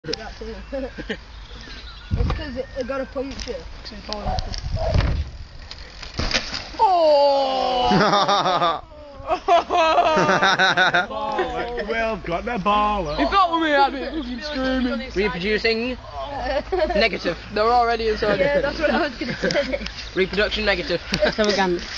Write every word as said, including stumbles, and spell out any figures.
It's because it, it got a puncture. Oh! Well, got the ball. He felt with me, I'd be fucking screaming. Reproducing negative. They're already inside. Yeah, that's what I was going to say. Reproduction negative. Extravagant.